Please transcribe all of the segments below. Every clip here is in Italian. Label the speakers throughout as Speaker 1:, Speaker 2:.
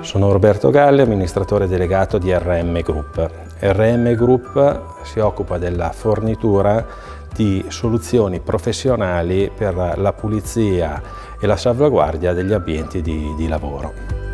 Speaker 1: Sono Roberto Galli, amministratore delegato di RM Group. RM Group si occupa della fornitura di soluzioni professionali per la pulizia e la salvaguardia degli ambienti di lavoro.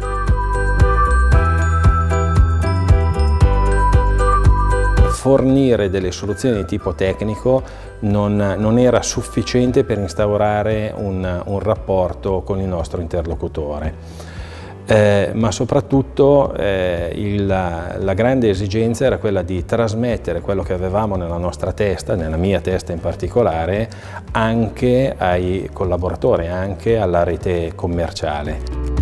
Speaker 1: Fornire delle soluzioni di tipo tecnico non era sufficiente per instaurare un rapporto con il nostro interlocutore. Ma soprattutto la grande esigenza era quella di trasmettere quello che avevamo nella nostra testa, nella mia testa in particolare, anche ai collaboratori, anche alla rete commerciale.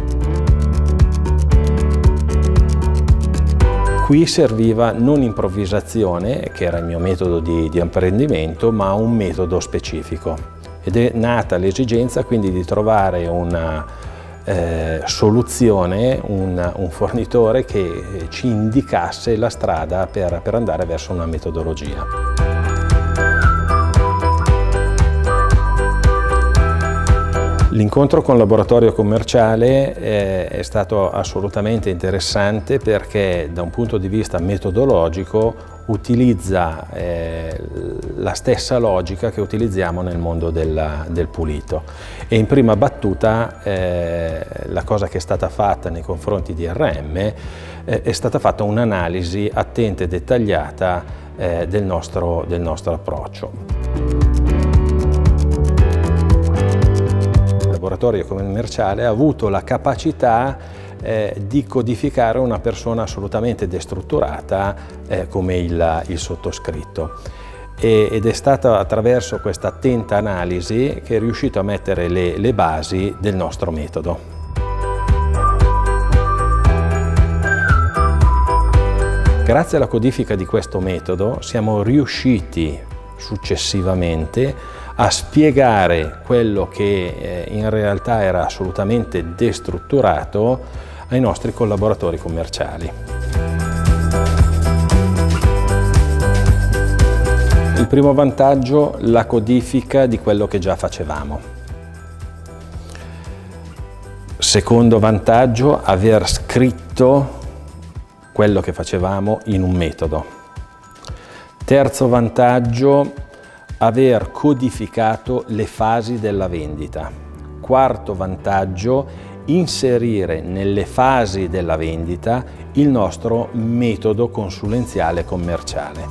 Speaker 1: Qui serviva non improvvisazione, che era il mio metodo di apprendimento, ma un metodo specifico. Ed è nata l'esigenza quindi di trovare una soluzione, un fornitore che ci indicasse la strada per andare verso una metodologia. L'incontro con il laboratorio commerciale è stato assolutamente interessante perché da un punto di vista metodologico utilizza la stessa logica che utilizziamo nel mondo del pulito e in prima battuta la cosa che è stata fatta nei confronti di RM è stata fatta un'analisi attenta e dettagliata del nostro approccio. Il laboratorio commerciale ha avuto la capacità di codificare una persona assolutamente destrutturata come il sottoscritto ed è stato attraverso questa attenta analisi che è riuscito a mettere le basi del nostro metodo. Grazie alla codifica di questo metodo siamo riusciti successivamente a spiegare quello che in realtà era assolutamente destrutturato ai nostri collaboratori commerciali. Il primo vantaggio, la codifica di quello che già facevamo. Secondo vantaggio, aver scritto quello che facevamo in un metodo. Terzo vantaggio, aver codificato le fasi della vendita. Quarto vantaggio, inserire nelle fasi della vendita il nostro metodo consulenziale commerciale.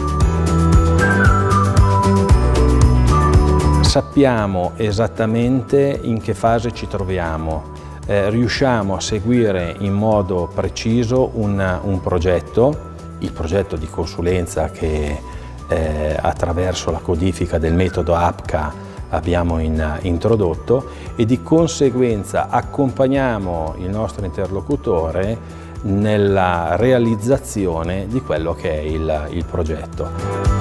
Speaker 1: Sappiamo esattamente in che fase ci troviamo, riusciamo a seguire in modo preciso un progetto, il progetto di consulenza che attraverso la codifica del metodo APCA abbiamo introdotto e di conseguenza accompagniamo il nostro interlocutore nella realizzazione di quello che è il progetto.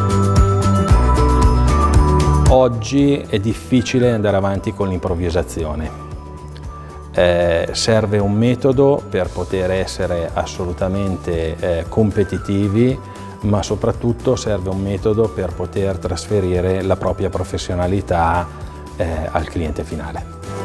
Speaker 1: Oggi è difficile andare avanti con l'improvvisazione. Serve un metodo per poter essere assolutamente competitivi, ma soprattutto serve un metodo per poter trasferire la propria professionalità al cliente finale.